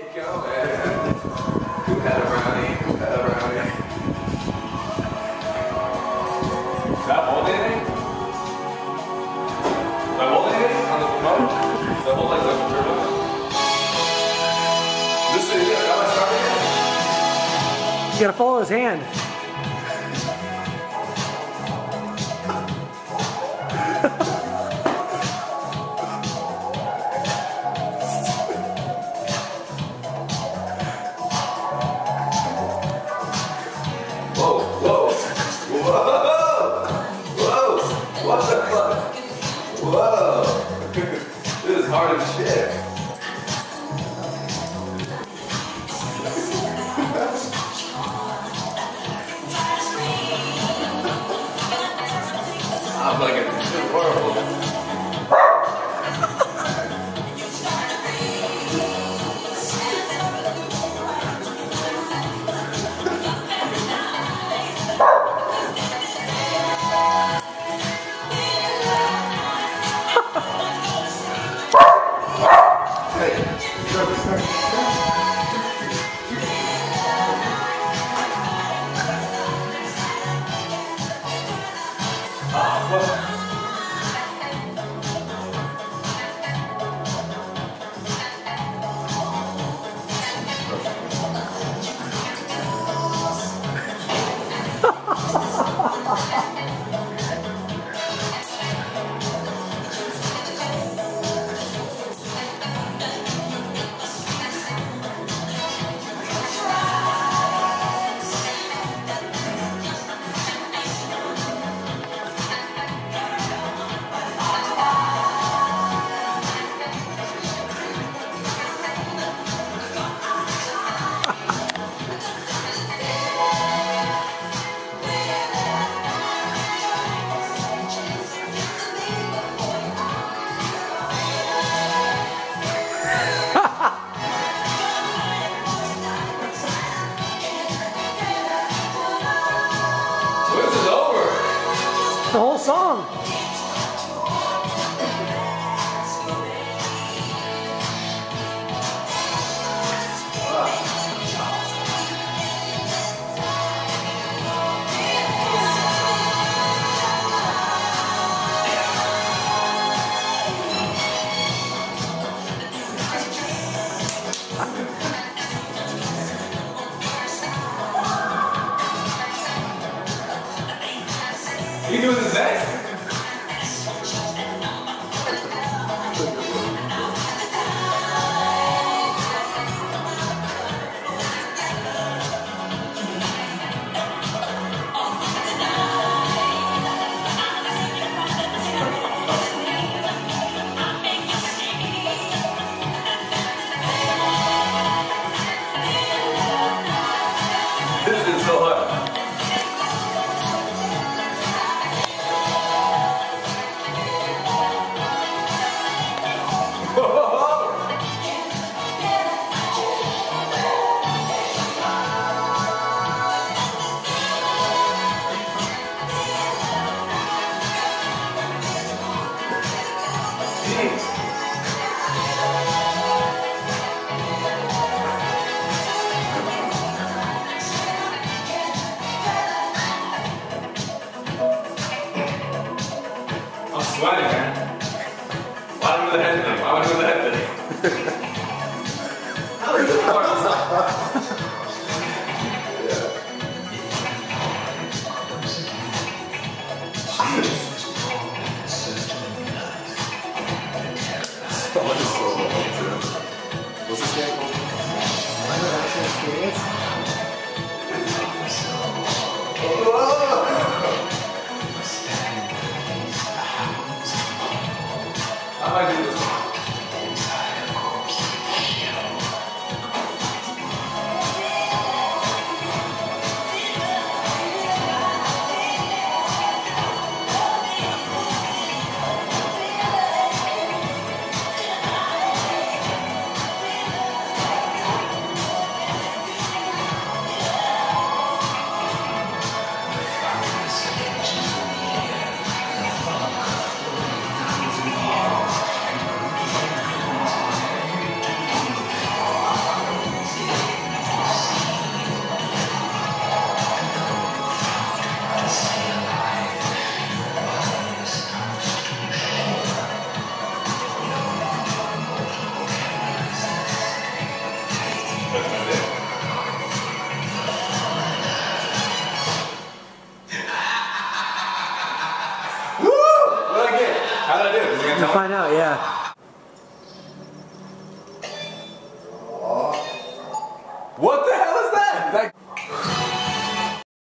Keep going. Who had a brownie? Who had a brownie? Is that hold anything? Did I hold anything on the remote? Did I hold like the turbo? This is it. Am I starting it? You gotta follow his hand. Whoa, whoa, whoa, whoa, what the fuck? Whoa, this is hard as shit. I'm like, this is horrible. find out, yeah.